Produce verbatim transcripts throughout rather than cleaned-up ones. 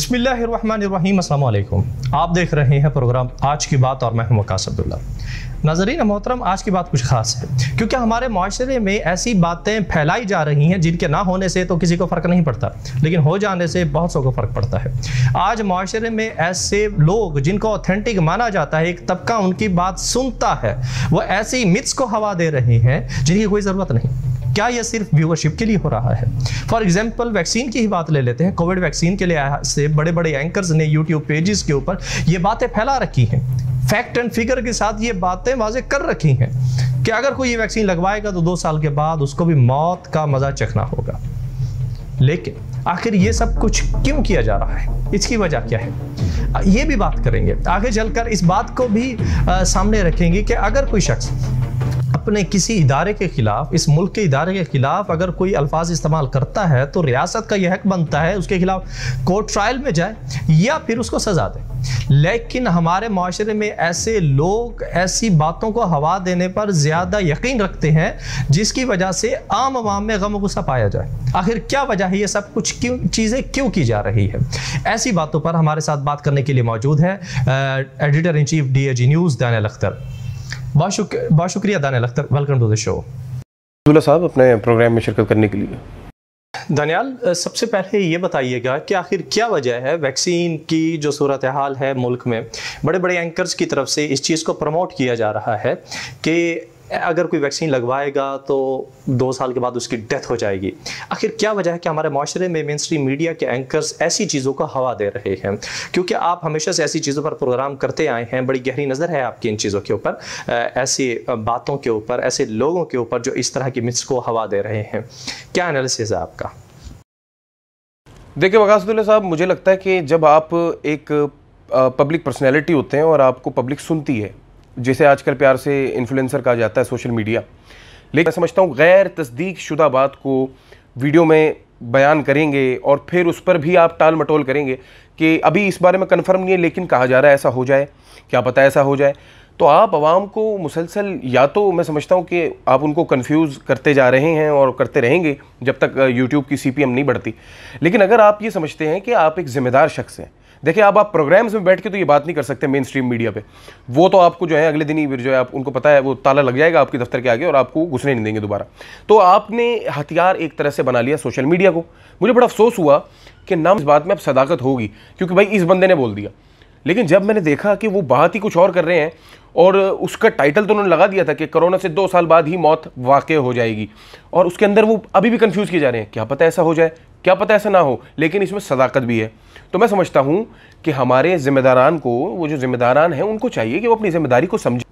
बिस्मिल्लाहिर्रहमानिर्रहीम, अस्सलाम वालेकुम। आप देख रहे हैं प्रोग्राम आज की बात और मैं हूं वकास अब्दुल्ला। नाज़रीन मोहतरम, आज की बात कुछ ख़ास है क्योंकि हमारे माशरे में ऐसी बातें फैलाई जा रही हैं जिनके ना होने से तो किसी को फ़र्क नहीं पड़ता, लेकिन हो जाने से बहुत सौ को फ़र्क पड़ता है। आज माशरे में ऐसे लोग जिनको ऑथेंटिक माना जाता है, एक तबका उनकी बात सुनता है, वो ऐसी मिथ्स को हवा दे रहे हैं जिनकी कोई ज़रूरत नहीं। क्या यह सिर्फ व्यूअरशिप के लिए हो रहा है? फॉर एग्जाम्पल वैक्सीन की ही बात ले लेते हैं। कोविड वैक्सीन के लिए से बड़े बड़े एंकर्स ने यूट्यूब पेजेस के ऊपर ये बातें फैला रखी हैं, फैक्ट एंड फिगर के साथ ये बातें वाज़ेह कर रखी हैं कि अगर कोई ये वैक्सीन लगवाएगा तो दो साल के बाद उसको भी मौत का मज़ा चखना होगा। लेकिन आखिर ये सब कुछ क्यों किया जा रहा है, इसकी वजह क्या है, ये भी बात करेंगे। आगे चलकर इस बात को भी आ, सामने रखेंगे कि अगर कोई शख्स अपने किसी इदारे के खिलाफ, इस मुल्क के इदारे के खिलाफ अगर कोई अल्फाज इस्तेमाल करता है तो रियासत का यह हक बनता है उसके खिलाफ कोर्ट ट्रायल में जाए या फिर उसको सजा दे। लेकिन हमारे माशरे में ऐसे लोग ऐसी बातों को हवा देने पर ज़्यादा यकीन रखते हैं जिसकी वजह से आम आवाम में गम गुस्सा पाया जाए। आखिर क्या वजह है, ये सब कुछ क्यों चीज़ें क्यों की जा रही है? ऐसी बातों पर हमारे साथ बात करने के लिए मौजूद है editor in chief D A G news Daniyal Akhtar. बहुत शुक्रिया बहुत शुक्रिया Daniyal Akhtar, welcome to the show. Abdullah साहब, अपने प्रोग्राम में शिरकत करने के लिए। दानियाल, सबसे पहले ये बताइएगा कि आखिर क्या वजह है वैक्सीन की जो सूरत हाल है मुल्क में, बड़े बड़े एंकर्स की तरफ से इस चीज़ को प्रमोट किया जा रहा है कि अगर कोई वैक्सीन लगवाएगा तो दो साल के बाद उसकी डेथ हो जाएगी। आखिर क्या वजह है कि हमारे माशरे में मेन स्ट्रीम मीडिया के एंकर्स ऐसी चीज़ों को हवा दे रहे हैं? क्योंकि आप हमेशा से ऐसी चीज़ों पर प्रोग्राम करते आए हैं, बड़ी गहरी नज़र है आपकी इन चीज़ों के ऊपर, ऐसी बातों के ऊपर, ऐसे लोगों के ऊपर जो इस तरह की मिथ्स को हवा दे रहे हैं। क्या एनालिसिस है आपका? देखिए वकास अब्दुल्ला साहब, मुझे लगता है कि जब आप एक पब्लिक पर्सनैलिटी होते हैं और आपको पब्लिक सुनती है, जिसे आजकल प्यार से इन्फ्लुएंसर कहा जाता है, सोशल मीडिया, लेकिन मैं समझता हूँ गैर तस्दीक शुदा बात को वीडियो में बयान करेंगे और फिर उस पर भी आप टाल मटोल करेंगे कि अभी इस बारे में कंफर्म नहीं है लेकिन कहा जा रहा है ऐसा हो जाए, क्या पता ऐसा हो जाए, तो आप आवाम को मुसलसल, या तो मैं समझता हूँ कि आप उनको कंफ्यूज करते जा रहे हैं और करते रहेंगे जब तक यूट्यूब की सी पी एम नहीं बढ़ती। लेकिन अगर आप ये समझते हैं कि आप एक ज़िम्मेदार शख्स हैं, देखिए अब आप प्रोग्राम्स में बैठ के तो ये बात नहीं कर सकते मेन स्ट्रीम मीडिया पे, वो तो आपको जो है अगले दिन ही जो है आप उनको पता है वो ताला लग जाएगा आपके दफ्तर के आगे और आपको घुसने नहीं देंगे दोबारा। तो आपने हथियार एक तरह से बना लिया सोशल मीडिया को। मुझे बड़ा अफसोस हुआ कि ना इस बात में अब सदाकत होगी क्योंकि भाई इस बंदे ने बोल दिया, लेकिन जब मैंने देखा कि वो बात ही कुछ और कर रहे हैं और उसका टाइटल तो उन्होंने लगा दिया था कि कोरोना से दो साल बाद ही मौत वाक़ई हो जाएगी, और उसके अंदर वो अभी भी कंफ्यूज किए जा रहे हैं, क्या पता ऐसा हो जाए, क्या पता ऐसा ना हो, लेकिन इसमें सदाकत भी है। तो मैं समझता हूँ कि हमारे ज़िम्मेदारान को, वो जो ज़िम्मेदारान हैं उनको चाहिए कि वो अपनी ज़िम्मेदारी को समझें।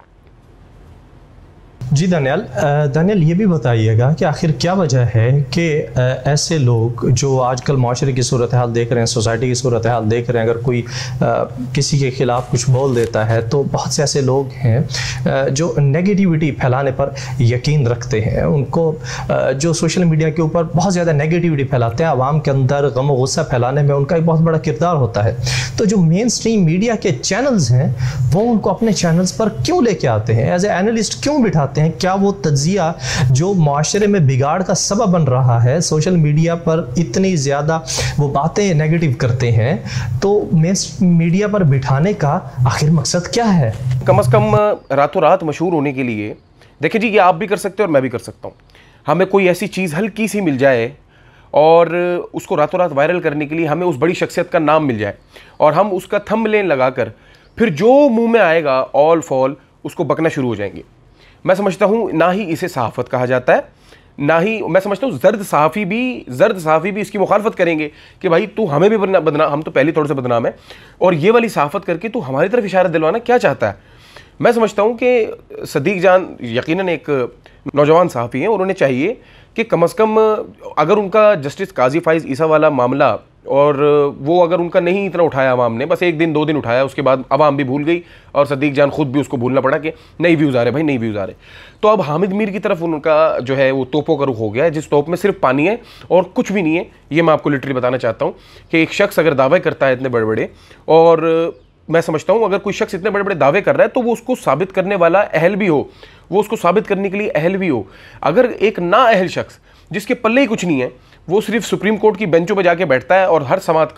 जी दानियाल, दानियाल ये भी बताइएगा कि आखिर क्या वजह है कि ऐसे लोग जो आजकल माशरे की सूरत हाल देख रहे हैं, सोसाइटी की सूरत हाल देख रहे हैं, अगर कोई किसी के ख़िलाफ़ कुछ बोल देता है तो बहुत से ऐसे लोग हैं जो नेगेटिविटी फैलाने पर यकीन रखते हैं, उनको जो सोशल मीडिया के ऊपर बहुत ज़्यादा नेगेटिविटी फैलाते हैं, आवाम के अंदर गम और गुस्सा फैलाने में उनका एक बहुत बड़ा किरदार होता है। तो जो मेन स्ट्रीम मीडिया के चैनल्स हैं वो उनको अपने चैनल्स पर क्यों लेके आते हैं, एज ए एनालिस्ट क्यों बिठाते हैं? क्या वो तज्जिया जो माशरे में बिगाड़ का सबब बन रहा है, सोशल मीडिया पर इतनी ज़्यादा वो बातें नेगेटिव करते हैं, तो मेन मीडिया पर बिठाने का आखिर मकसद क्या है? कम अज़ कम रातों रात मशहूर होने के लिए, देखिए जी, ये आप भी कर सकते हो और मैं भी कर सकता हूँ। हमें कोई ऐसी चीज़ हल्की सी मिल जाए और उसको रातों रात वायरल करने के लिए हमें उस बड़ी शख्सियत का नाम मिल जाए और हम उसका थंबनेल लगाकर फिर जो मुंह में आएगा ऑल फॉल उसको बकना शुरू हो जाएंगे। मैं समझता हूँ ना ही इसे सहाफ़त कहा जाता है, ना ही मैं समझता हूँ जर्द सहाफ़ी भी जर्द सहाफ़ी भी इसकी मुखालफत करेंगे कि भाई तू हमें भी बदनाम, हम तो पहले तौर से बदनाम है, और ये वाली सहाफ़त करके तू हमारी तरफ इशारा दिलवाना क्या चाहता है? मैं समझता हूँ कि सदीक जान यकीनन एक नौजवान सहाफ़ी हैं, उन्होंने चाहिए कि कम अज़ कम अगर उनका जस्टिस काजी फ़ाइज़ ईसा वाला मामला, और वो अगर उनका नहीं इतना उठाया आवाम ने, बस एक दिन दो दिन उठाया, उसके बाद आवाम भी भूल गई और सदीक जान खुद भी उसको भूलना पड़ा कि नई व्यूज़ आ रहे भाई, नई व्यूज़ आ रहे। तो अब हामिद मीर की तरफ उनका जो है वो तोपों का रुख हो गया है, जिस तोप में सिर्फ पानी है और कुछ भी नहीं है। ये मैं आपको लिटरली बताना चाहता हूँ कि एक शख्स अगर दावे करता है इतने बड़े बड़े, और मैं समझता हूँ अगर कोई शख्स इतने बड़े बड़े दावे कर रहा है तो वो उसको साबित करने वाला अहल भी हो, वो उसको साबित करने के लिए अहल भी हो। अगर एक ना अहल शख्स जिसके पल्ले ही कुछ नहीं है, वो सिर्फ सुप्रीम कोर्ट की बेंचों पर जाके बैठता है और हर समात का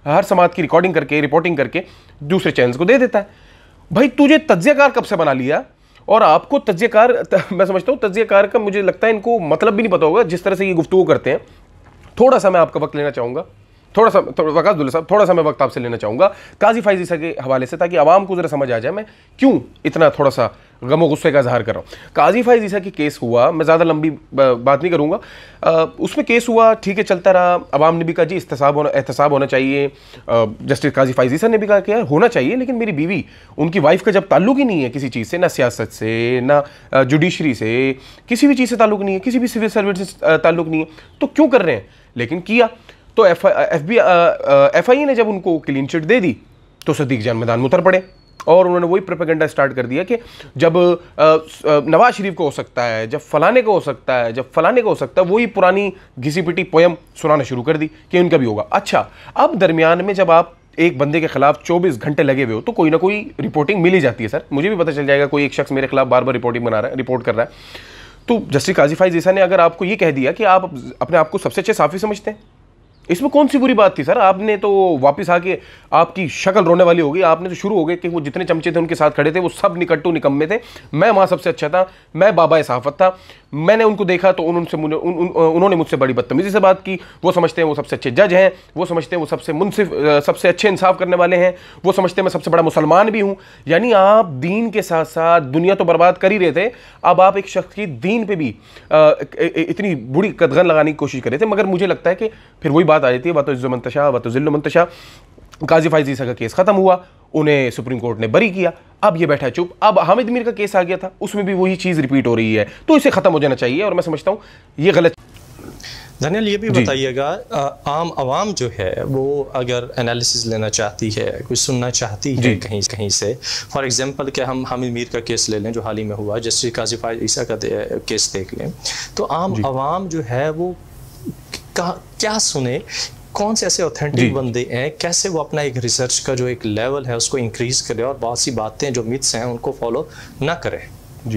हर समाज की रिकॉर्डिंग करके, रिपोर्टिंग करके दूसरे चैनल्स को दे देता है। भाई तुझे तज्जियाकार कब से बना लिया? और आपको तज्जियाकार, मैं समझता हूँ तज्जियाकार का मुझे लगता है इनको मतलब भी नहीं पता होगा जिस तरह से ये गुफ्तगू करते हैं। थोड़ा सा मैं आपका वक्त लेना चाहूँगा, थोड़ा सा वकास अब्दुल्ला साहब, थोड़ा सा मैं वक्त आपसे लेना चाहूँगा काजी फाइज ईसा के हवाले से, ताकि आवाम को ज़रा समझ आ जाए मैं क्यों इतना थोड़ा सा गमो गुस्से का इजहार कर रहा हूँ। काजी फाइज ईसा की केस हुआ, मैं ज़्यादा लंबी बात नहीं करूँगा, उसमें केस हुआ, ठीक है, चलता रहा। आवाम ने भी कहा जी एहतसाब होना एहतसाब होना चाहिए, जस्टिस काजी फाइज ईसा ने भी कहा कि यार होना चाहिए, लेकिन मेरी बीवी, उनकी वाइफ का जब ताल्लुक ही नहीं है किसी चीज़ से, ना सियासत से, ना जुडिशरी से, किसी भी चीज़ से ताल्लुक नहीं है, किसी भी सिविल सर्विस से ताल्लुक नहीं है, तो क्यों कर रहे हैं? लेकिन किया तो F F B F I A ने जब उनको क्लीन चिट दे दी तो सदीक जान मैदान में उतर पड़े और उन्होंने वही प्रोपेगेंडा स्टार्ट कर दिया कि जब नवाज शरीफ को हो सकता है, जब फलाने को हो सकता है, जब फलाने को हो सकता है, वही पुरानी घिसी पिटी पोयम सुनाना शुरू कर दी कि उनका भी होगा। अच्छा, अब दरमियान में जब आप एक बंदे के खिलाफ चौबीस घंटे लगे हुए हो तो कोई ना कोई रिपोर्टिंग मिल ही जाती है। सर मुझे भी पता चल जाएगा कोई एक शख्स मेरे खिलाफ बार बार रिपोर्टिंग बना रहा है, रिपोर्ट कर रहा है। तो जस्टिस काजी फाइज ईसा ने अगर आपको ये कह दिया कि आप अपने आप को सबसे अच्छे साफी समझते हैं, इसमें कौन सी बुरी बात थी सर? आपने तो वापस आके आपकी शक्ल रोने वाली होगी। आपने तो शुरू हो गए कि वो जितने चमचे थे उनके साथ खड़े थे वो सब निकट्टू निकम्मे थे, मैं वहाँ सबसे अच्छा था, मैं बाबा सहाफत था, मैंने उनको देखा तो उनसे उन, उन, उन्होंने मुझसे बड़ी बदतमीजी से बात की। वो समझते हैं वो सबसे अच्छे जज हैं, वो समझते हैं वो सबसे मुनसिफ, सबसे अच्छे इंसाफ करने वाले हैं, वो समझते हैं मैं सबसे बड़ा मुसलमान भी हूँ। यानी आप दीन के साथ साथ दुनिया तो बर्बाद कर ही रहे थे, अब आप एक शख्स की दीन पे भी आ, इतनी बुरी कदगन लगाने की कोशिश कर रहे थे। मगर मुझे लगता है कि फिर वही बात आ जाती है, बात इज़्ज़ो मंतशा बात ज़िल्लो मंतशा। काजी फाइज ईसा का केस खत्म हुआ, उन्हें सुप्रीम कोर्ट ने बरी किया, अब ये बैठा चुप। अब हामिद मीर का केस आ गया था, उसमें भी वही चीज़ रिपीट हो रही है, तो इसे ख़त्म हो जाना चाहिए और मैं समझता हूँ ये गलत। दानियल ये भी बताइएगा, आम आवाम जो है वो अगर एनालिसिस लेना चाहती है, कुछ सुनना चाहती है कहीं कहीं से, फॉर एग्जांपल कि हम हामिद मीर का केस ले लें जो हाल ही में हुआ, जस्टिस काजी फाइज ईसा का केस देख लें, तो आम आवाम जो है वो क्या सुने, कौन से ऐसे ऑथेंटिक बंदे हैं, कैसे वो अपना एक रिसर्च का जो एक लेवल है उसको इंक्रीज करे और बहुत सी बातें जो मिथ्स हैं उनको फॉलो ना करें। जी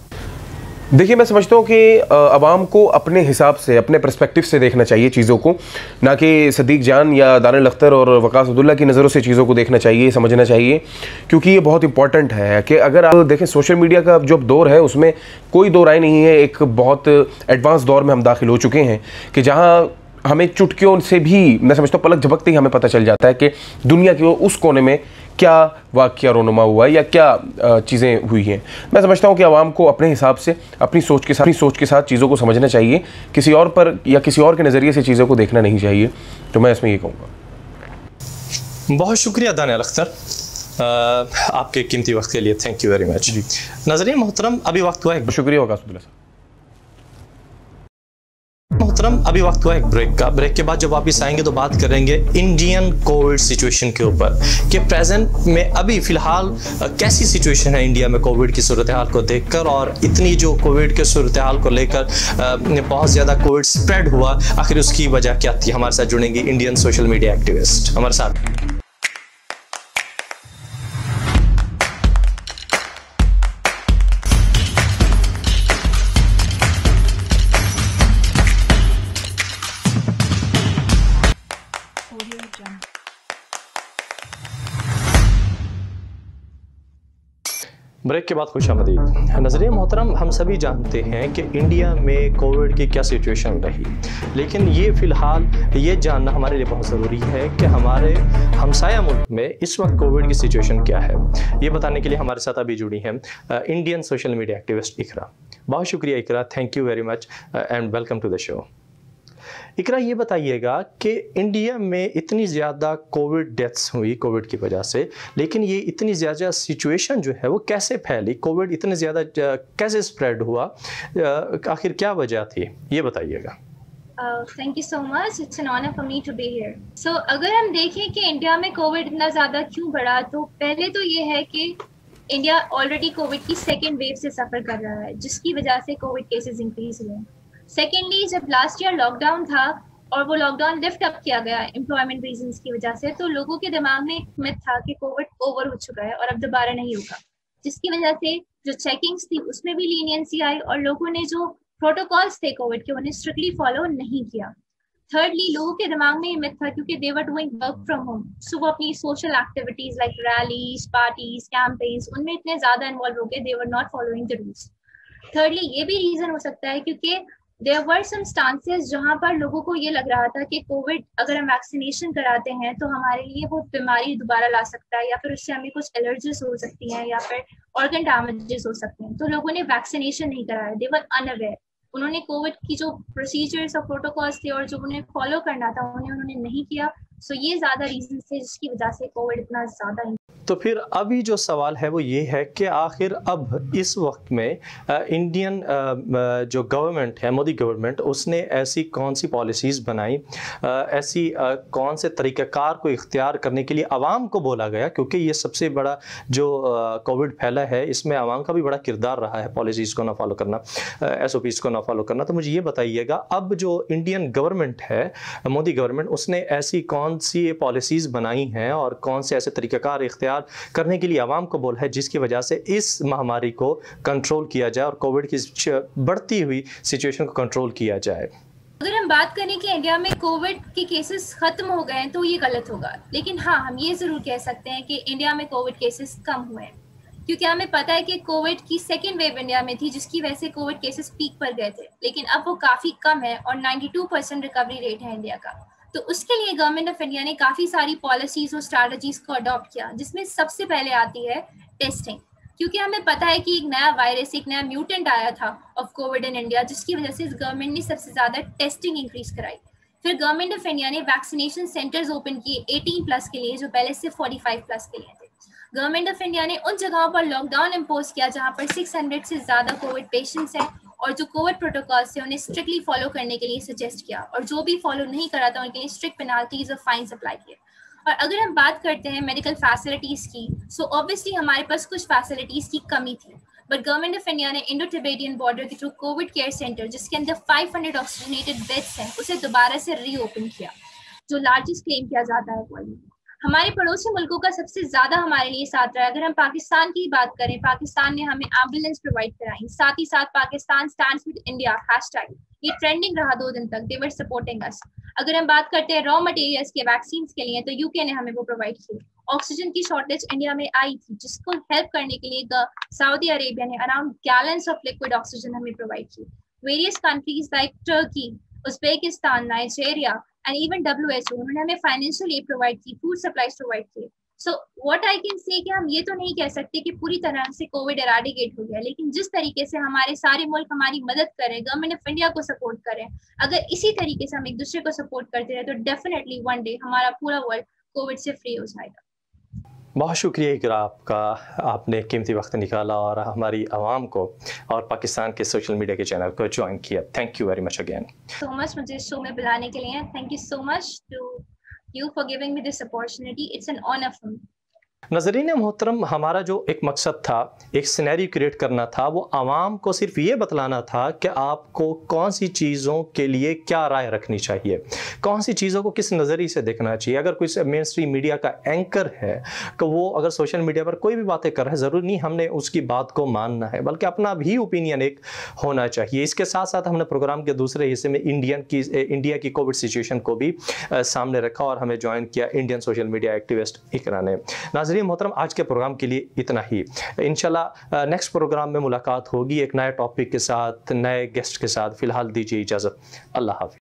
देखिए, मैं समझता हूँ कि आवाम को अपने हिसाब से, अपने पर्सपेक्टिव से देखना चाहिए चीज़ों को, ना कि सदीक जान या दानियल अख्तर और वकास अब्दुल्ला की नज़रों से चीज़ों को देखना चाहिए, समझना चाहिए, क्योंकि ये बहुत इंपॉर्टेंट है कि अगर आप देखें सोशल मीडिया का जो दौर है उसमें कोई दो राय नहीं है, एक बहुत एडवांस दौर में हम दाखिल हो चुके हैं कि जहाँ हमें चुटकियों से भी, मैं समझता हूँ पलक झपकते ही हमें पता चल जाता है कि दुनिया के उस कोने में क्या वाक़या रोनुमा हुआ है या क्या चीज़ें हुई हैं। मैं समझता हूँ कि आवाम को अपने हिसाब से, अपनी सोच के साथ अपनी सोच के साथ चीज़ों को समझना चाहिए, किसी और पर या किसी और के नज़रिए से चीज़ों को देखना नहीं चाहिए। तो मैं इसमें ये कहूँगा। बहुत शुक्रिया दानियल अख्तर, आपके कीमती वक्त के लिए, थैंक यू वेरी मच। जी नाज़रीन मोहतरम, अभी वक्त हुआ है, शुक्रिया वकास अब्दुल्ला साहब। मोहतरम अभी वक्त हुआ एक ब्रेक का। ब्रेक के बाद जब वापस आएंगे तो बात करेंगे इंडियन कोविड सिचुएशन के ऊपर कि प्रेजेंट में अभी फिलहाल कैसी सिचुएशन है इंडिया में कोविड की सूरत हाल को देखकर, और इतनी जो कोविड के सूरत हाल को लेकर बहुत ज़्यादा कोविड स्प्रेड हुआ, आखिर उसकी वजह क्या थी। हमारे साथ जुड़ेंगे इंडियन सोशल मीडिया एक्टिविस्ट हमारे साथ। ब्रेक के बाद खुशामदीद। नज़रिए मोहतरम, हम सभी जानते हैं कि इंडिया में कोविड की क्या सिचुएशन रही, लेकिन ये फ़िलहाल ये जानना हमारे लिए बहुत ज़रूरी है कि हमारे हमसाया मुल्क में इस वक्त कोविड की सिचुएशन क्या है। ये बताने के लिए हमारे साथ अभी जुड़ी हैं Indian social media activist Iqra. बहुत शुक्रिया Iqra, thank you very much and welcome to the show. Iqra, ये बताइएगा कि इंडिया में इतनी ज़्यादा कोविड डेथ्स हुई कोविड की वजह से, लेकिन ये इतनी ज़्यादा सिचुएशन जो है वो कैसे फैली, कोविड इतने ज़्यादा कैसे स्प्रेड हुआ, आखिर क्या वजह थी, ये बताइएगा। Thank you so much, it's an honour for me to be here. So अगर हम देखें कि इंडिया में कोविड इतना ज़्यादा क्यों बढ़ा, तो पहले तो ये है कि इंडिया ऑलरेडी कोविड की सेकेंड वेव से सफ़र कर रहा है, जिसकी वजह से कोविड केसेस इंक्रीज हुए। सेकेंडली, जब लास्ट ईयर लॉकडाउन था और वो लॉकडाउन लिफ्ट अप किया गया एम्प्लॉयमेंट रीजंस की वजह से, तो लोगों के दिमाग में एक मिथ था कि कोविड ओवर हो चुका है और अब दोबारा नहीं होगा, जिसकी वजह से जो चेकिंग्स थी उसमें भी लीनियंसी आई और लोगों ने जो प्रोटोकॉल्स थे कोविड के उन्हें स्ट्रिक्टली फॉलो नहीं किया। थर्डली, लोगों के दिमाग में ये मिथ था क्योंकि they were doing work from home, so वो अपनी social activities like rallies, parties, campaigns उनमें इतने ज्यादा इन्वॉल्व हो गए, they were not following the rules. Thirdly, ये भी रीजन हो सकता है क्योंकि देयर वर सम स्टांसेस जहां पर लोगों को ये लग रहा था कि कोविड अगर हम वैक्सीनेशन कराते हैं तो हमारे लिए वो बीमारी दोबारा ला सकता है, या फिर उससे हमें कुछ एलर्जीज हो सकती हैं, या फिर ऑर्गन डैमेजेस हो सकते हैं। तो लोगों ने वैक्सीनेशन नहीं कराया, दे वर अनअवेयर। उन्होंने कोविड की जो प्रोसीजर्स और प्रोटोकॉल्स थे और जो उन्हें फॉलो करना था उन्हें उन्होंने नहीं किया। सो so, ये ज्यादा रीजन थे जिसकी वजह से कोविड इतना ज्यादा। तो फिर अभी जो सवाल है वो ये है कि आखिर अब इस वक्त में आ, इंडियन आ, जो गवर्नमेंट है, मोदी गवर्नमेंट, उसने ऐसी कौन सी पॉलिसीज़ बनाई, आ, ऐसी आ, कौन से तरीक़ाकार को इख्तियार करने के लिए आवाम को बोला गया, क्योंकि ये सबसे बड़ा जो कोविड फैला है इसमें आवाम का भी बड़ा किरदार रहा है, पॉलिसीज़ को ना फॉलो करना, एस ओ पीज़ को ना फॉलो करना। तो मुझे ये बताइएगा, अब जो इंडियन गवर्नमेंट है, मोदी गवर्नमेंट, उसने ऐसी कौन सी पॉलिसीज़ बनाई हैं और कौन से ऐसे तरीक़ाकार इख्तियार करने के लिए आवाम को बोला है जिसकी वजह से इस महामारी को कंट्रोल किया जाए और कोविड की बढ़ती हुई सिचुएशन को कंट्रोल किया जाए। अगर हम बात करें कि इंडिया में कोविड के केसेस खत्म हो गए हैं तो ये गलत होगा, लेकिन हाँ, हम ये जरूर कह सकते हैं कि इंडिया में कोविड केसेस कम हुए हैं, क्योंकि हमें पता है कि कोविड की सेकेंड वेव इंडिया में थी जिसकी वजह से कोविड केसेस पीक पर गए थे, लेकिन अब वो काफी कम है और बानवे परसेंट रिकवरी रेट है इंडिया का। तो उसके लिए गवर्नमेंट ऑफ इंडिया ने काफी सारी पॉलिसीज और स्ट्रैटेजीज को अडॉप्ट किया, जिसमें सबसे पहले आती है टेस्टिंग, क्योंकि हमें पता है कि एक नया वायरस, एक नया म्यूटेंट आया था ऑफ कोविड इन इंडिया, जिसकी वजह से गवर्नमेंट ने सबसे ज्यादा टेस्टिंग इंक्रीज कराई। फिर गवर्नमेंट ऑफ इंडिया ने वैक्सीनेशन सेंटर्स ओपन किए एटीन प्लस के लिए, जो पहले से फोर्टी फाइव प्लस के लिए थे। गवर्नमेंट ऑफ इंडिया ने उन जगहों पर लॉकडाउन इम्पोज किया जहां पर सिक्स हंड्रेड से ज्यादा कोविड पेशेंट्स हैं, और जो कोविड प्रोटोकॉल्स थे उन्हें स्ट्रिक्टली फॉलो करने के लिए सजेस्ट किया, और जो भी फॉलो नहीं करा था उनके लिए स्ट्रिक्ट पेनाल्टीज और फाइन्स अप्लाई किए। और अगर हम बात करते हैं मेडिकल फैसिलिटीज की, सो ऑब्वियसली हमारे पास कुछ फैसिलिटीज की कमी थी, बट गवर्नमेंट ऑफ इंडिया ने इंडो टिबेटियन बॉर्डर के थ्रू कोविड केयर सेंटर, जिसके अंदर फाइव हंड्रेड ऑक्सीजनेटेड बेड्स हैं, उसे दोबारा से रीओपन किया, जो लार्जेस्ट क्लेम किया जाता है वर्ल्ड में। हमारे पड़ोसी मुल्कों का सबसे ज्यादा हमारे लिए साथ रहा है। अगर हम पाकिस्तान की बात करें, पाकिस्तान ने हमें एम्बुलेंस प्रोवाइड कराई, साथ ही साथ Pakistan stands with India hashtag, ये ट्रेंडिंग रहा दो दिन तक, दे वर सपोर्टिंग अस। अगर हम बात करते हैं रॉ मटेरियल्स के, वैक्सीन के लिए, तो यूके ने हमें वो प्रोवाइड की। ऑक्सीजन की शॉर्टेज इंडिया में आई थी, जिसको हेल्प करने के लिए सऊदी अरेबिया ने around gallons of liquid oxygen हमें प्रोवाइड की। Various countries like Turkey, Uzbekistan, Nigeria and even W H O उन्होंने हमें फाइनेंशियल एड प्रोवाइड की, फूड सप्लाईज प्रोवाइड की। So what I can say कि हम ये तो नहीं कह सकते कि पूरी तरह से कोविड एराडिकेट हो गया, लेकिन जिस तरीके से हमारे सारे मुल्क हमारी मदद करें, गवर्नमेंट ऑफ इंडिया को सपोर्ट करें, अगर इसी तरीके से हम एक दूसरे को सपोर्ट करते रहे तो डेफिनेटली वन डे हमारा पूरा वर्ल्ड कोविड से फ्री हो जाएगा। बहुत शुक्रिया इकरा आपका, आपने कीमती वक्त निकाला और हमारी आवाम को और पाकिस्तान के सोशल मीडिया के चैनल को ज्वाइन किया। Thank you very much again. So much मुझे शो में बुलाने के लिए। Thank you so much to you for giving me this opportunity. It's an honour for me. नज़रीन मोहतरम, हमारा जो एक मकसद था, एक सिनेरियो क्रिएट करना था, वो आवाम को सिर्फ ये बतलाना था कि आपको कौन सी चीज़ों के लिए क्या राय रखनी चाहिए, कौन सी चीज़ों को किस नज़रिए से देखना चाहिए। अगर कोई मेन स्ट्रीम मीडिया का एंकर है कि वो अगर सोशल मीडिया पर कोई भी बातें कर रहा है, ज़रूरी नहीं हमने उसकी बात को मानना है, बल्कि अपना भी ओपिनियन एक होना चाहिए। इसके साथ साथ हमने प्रोग्राम के दूसरे हिस्से में इंडियन की इंडिया की कोविड सिचुएशन को भी आ, सामने रखा और हमें ज्वाइन किया Indian social media activist Iqra ने। नाज़रीन मोहतरम, आज के प्रोग्राम के लिए इतना ही। इंशाल्लाह नेक्स्ट प्रोग्राम में मुलाकात होगी एक नए टॉपिक के साथ, नए गेस्ट के साथ। फिलहाल दीजिए इजाज़त। अल्लाह हाफ़िज़।